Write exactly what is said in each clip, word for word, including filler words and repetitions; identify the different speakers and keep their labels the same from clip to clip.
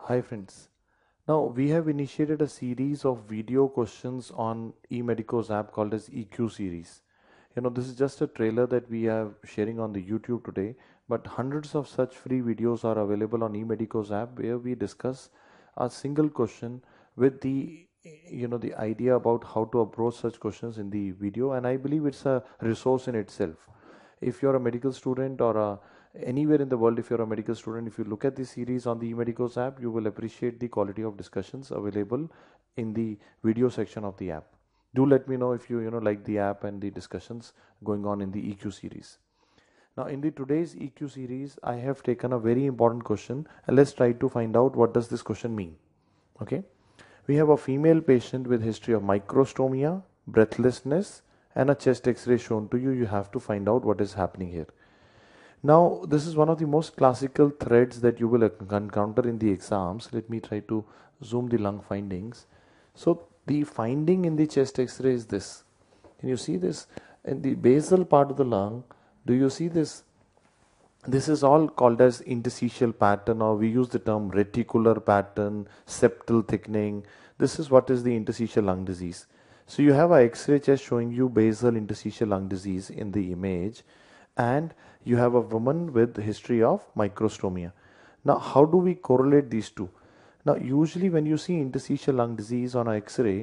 Speaker 1: Hi friends. Now we have initiated a series of video questions on eMedico's app called as E Q series. You know, this is just a trailer that we are sharing on the YouTube today, but hundreds of such free videos are available on eMedico's app where we discuss a single question with the you know the idea about how to approach such questions in the video, and I believe it's a resource in itself. If you're a medical student or a anywhere in the world, if you're a medical student, if you look at this series on the eMedicos app, you will appreciate the quality of discussions available in the video section of the app. Do let me know if you you know like the app and the discussions going on in the E Q series. Now in the today's E Q series, I have taken a very important question, and let's try to find out what does this question mean. Okay, we have a female patient with history of microstomia, breathlessness, and a chest x-ray shown to you. You have to find out what is happening here. Now, this is one of the most classical threads that you will encounter in the exams. Let me try to zoom the lung findings. So, the finding in the chest x-ray is this. Can you see this? In the basal part of the lung, do you see this? This is all called as interstitial pattern, or we use the term reticular pattern, septal thickening. This is what is the interstitial lung disease. So, you have a x-ray chest showing you basal interstitial lung disease in the image, and you have a woman with history of microstomia. Now, how do we correlate these two? Now, usually when you see interstitial lung disease on an X-ray,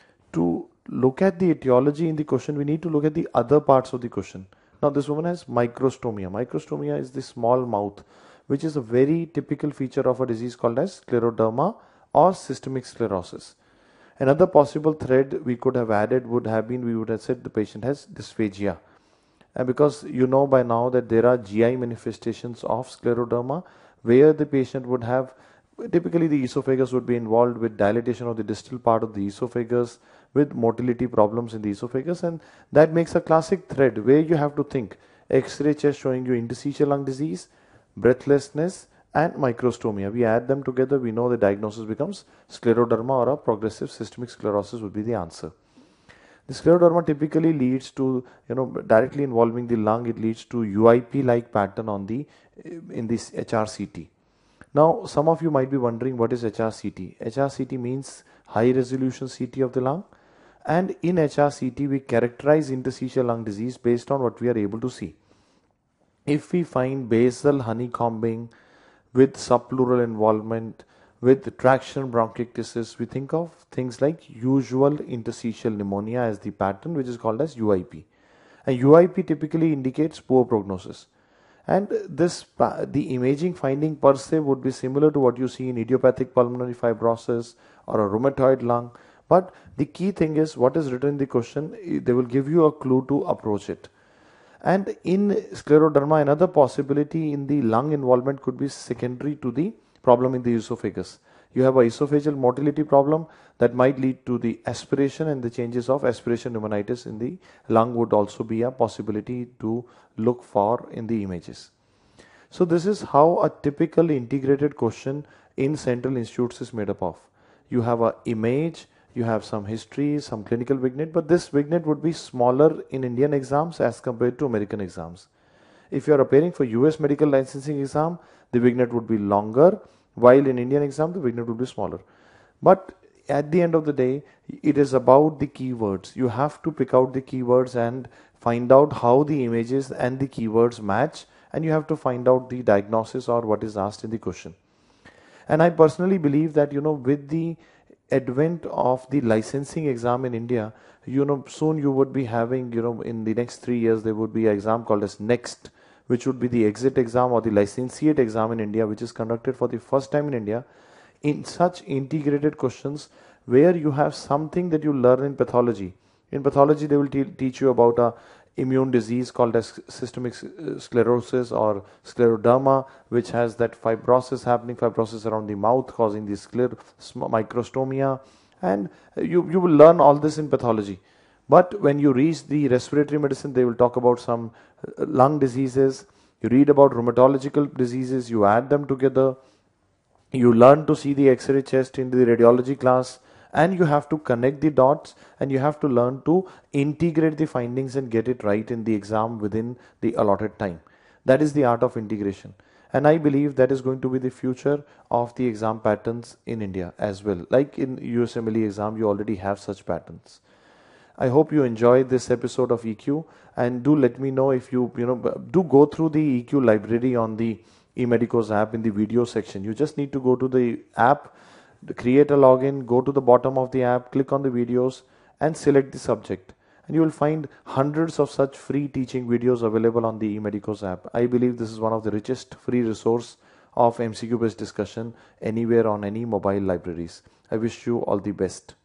Speaker 1: to look at the etiology in the question, we need to look at the other parts of the question. Now, this woman has microstomia. Microstomia is the small mouth, which is a very typical feature of a disease called as scleroderma or systemic sclerosis. Another possible thread we could have added would have been, we would have said the patient has dysphagia. And because you know by now that there are G I manifestations of scleroderma where the patient would have, typically the esophagus would be involved with dilatation of the distal part of the esophagus, with motility problems in the esophagus, and that makes a classic thread where you have to think X-ray chest showing you interstitial lung disease, breathlessness, and microstomia. We add them together, we know the diagnosis becomes scleroderma, or a progressive systemic sclerosis would be the answer. The scleroderma typically leads to, you know, directly involving the lung, it leads to U I P-like pattern on the, in this H R C T. Now, some of you might be wondering what is H R C T. H R C T means high resolution C T of the lung. And in H R C T, we characterize interstitial lung disease based on what we are able to see. If we find basal honeycombing with subpleural involvement, with traction bronchiectasis, we think of things like usual interstitial pneumonia as the pattern, which is called as U I P. And U I P typically indicates poor prognosis. And this, the imaging finding per se would be similar to what you see in idiopathic pulmonary fibrosis or a rheumatoid lung. But the key thing is what is written in the question, they will give you a clue to approach it. And in scleroderma, another possibility in the lung involvement could be secondary to the problem in the esophagus. You have a esophageal motility problem that might lead to the aspiration, and the changes of aspiration pneumonitis in the lung would also be a possibility to look for in the images. So this is how a typical integrated question in Central Institutes is made up of. You have an image, you have some history, some clinical vignette, but this vignette would be smaller in Indian exams as compared to American exams. If you are appearing for U S medical licensing exam, the vignette would be longer, while in Indian exam, the vignette would be smaller. But at the end of the day, it is about the keywords. You have to pick out the keywords and find out how the images and the keywords match, and you have to find out the diagnosis or what is asked in the question. And I personally believe that, you know, with the advent of the licensing exam in India, you know, soon you would be having, you know, in the next three years, there would be an exam called as NEXT, which would be the exit exam or the licentiate exam in India, which is conducted for the first time in India, in such integrated questions where you have something that you learn in pathology. In pathology, they will te teach you about a immune disease called as systemic sclerosis or scleroderma, which has that fibrosis happening, fibrosis around the mouth causing the scler microstomia, and you, you will learn all this in pathology. But when you reach the respiratory medicine, they will talk about some lung diseases, you read about rheumatological diseases, you add them together, you learn to see the X-ray chest in the radiology class, and you have to connect the dots, and you have to learn to integrate the findings and get it right in the exam within the allotted time. That is the art of integration. And I believe that is going to be the future of the exam patterns in India as well. Like in U S M L E exam, you already have such patterns. I hope you enjoyed this episode of E Q, and do let me know if you, you know, do go through the E Q library on the eMedicos app in the video section. You just need to go to the app, create a login, go to the bottom of the app, click on the videos and select the subject. And you will find hundreds of such free teaching videos available on the eMedicos app. I believe this is one of the richest free resource of M C Q based discussion anywhere on any mobile libraries. I wish you all the best.